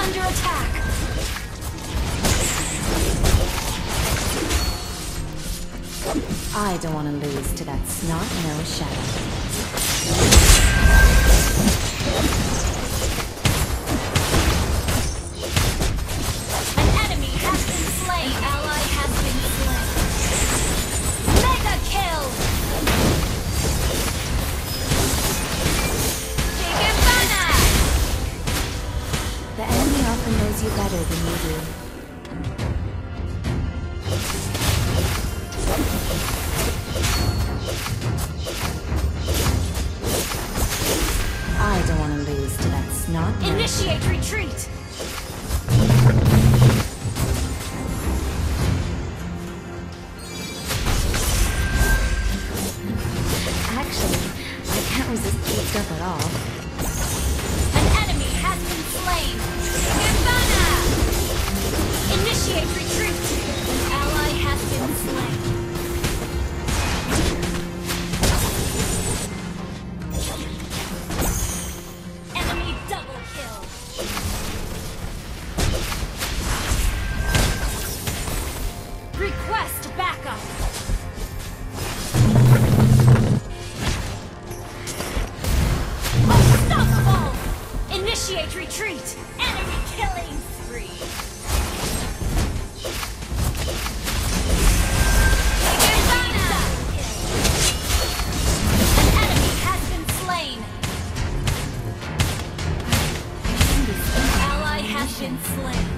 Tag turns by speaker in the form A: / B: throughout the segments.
A: under attack.
B: I don't want to lose to that snot-nosed shadow.
A: An enemy has been slain. An ally has been slain. Mega kill!
B: The enemy often knows you better than you do. I don't want to lose to that snot.
A: Initiate retreat!
B: Actually, I can't resist cool stuff at all.
A: An enemy has been slain! Nirvana! Initiate retreat! An ally has been slain. Enemy double kill! Request backup! Unstoppable! Initiate retreat! Enemy killing spree! Nirvana! An enemy has been slain! An ally has been slain.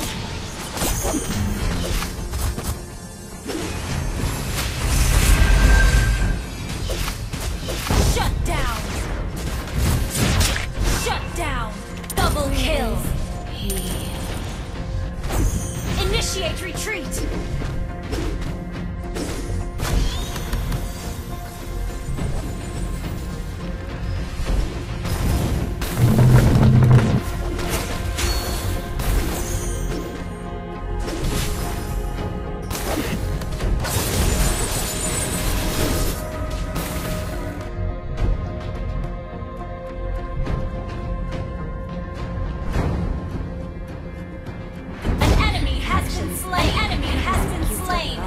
A: Shut down! Shut down! Double kill! Initiate retreat! An enemy has been slain! An enemy has been slain!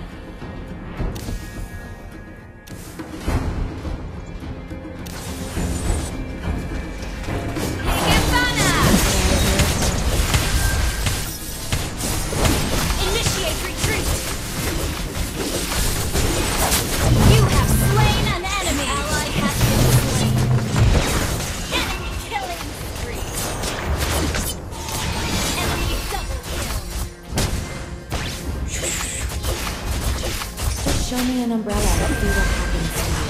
A: Nirvana! Initiate retreat! You have slain an enemy! Ally has been slain! Enemy killing spree! Enemy double kill!
B: Just show me an umbrella and see what happens to you.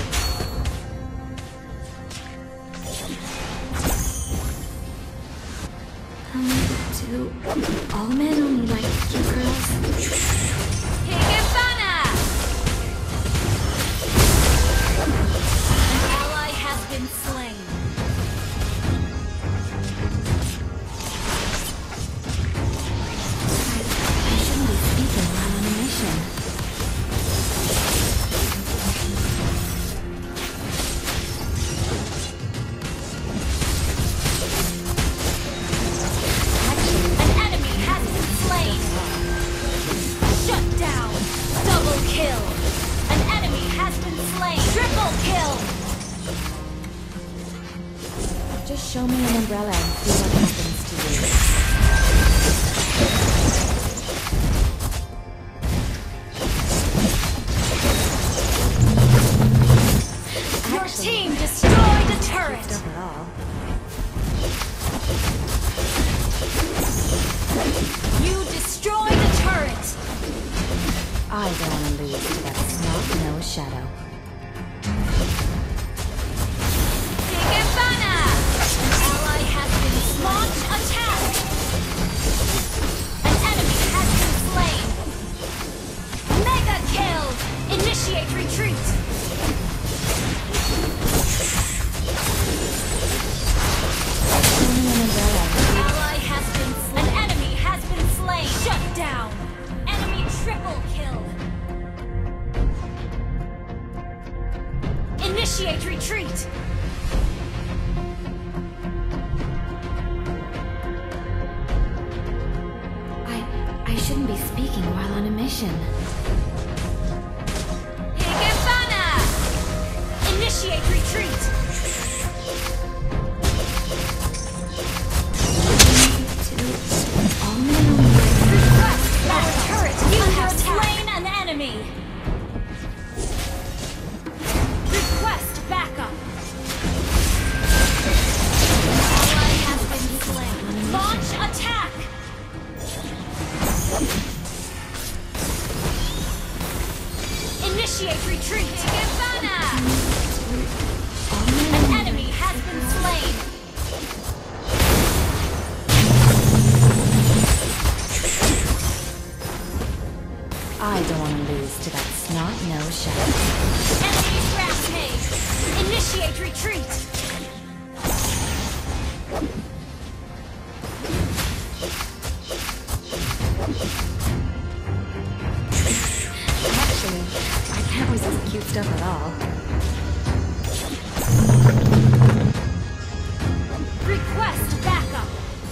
B: Do all men only like cute girls?
A: Nirvana! An ally has been slain.
B: I shouldn't be speaking while on a mission.
A: An enemy has been slain. Shut down. Double kill. An enemy has been slain. Triple kill.
B: Just show me an umbrella and see what happens to you.
A: Your team destroyed a turret.
B: Stuff at all.
A: You destroyed a turret.
B: I don't want to lose to that snot-nosed shadow.
A: Nirvana! An ally has been launch attack. An enemy has been slain. Mega kill. Initiate retreat.
B: Show me an umbrella.
A: Ally has been slain. An enemy has been slain. Shut down. Enemy triple kill.
B: shouldn't be speaking while on a mission.
A: Higibana! Initiate retreat! Request our turret! You have slain an enemy! Request backup! Ally has been slain. Launch attack! Initiate retreat! Higibana! An enemy has been slain!
B: I don't want to lose to that snot-nosed shadow.
A: Enemy's rampage! Initiate retreat!
B: Actually, I can't resist cute stuff at all.
A: Request backup!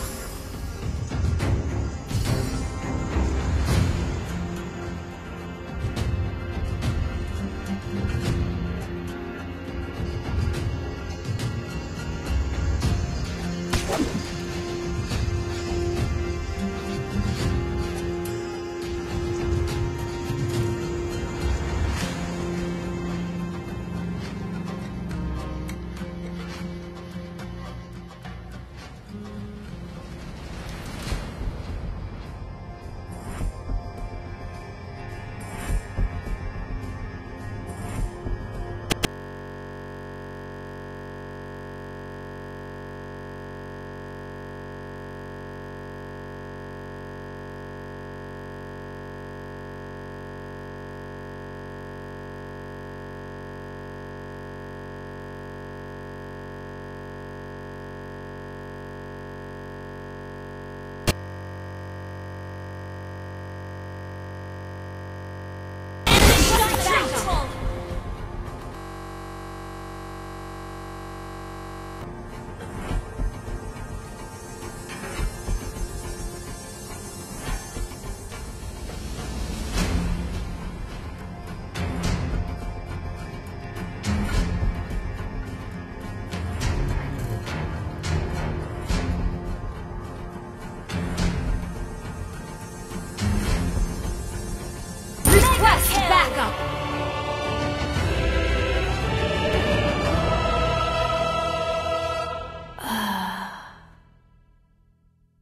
A: Request backup!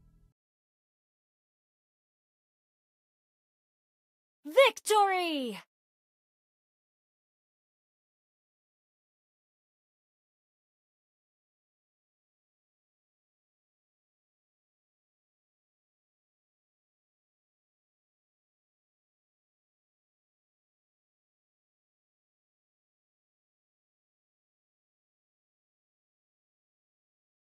A: Victory!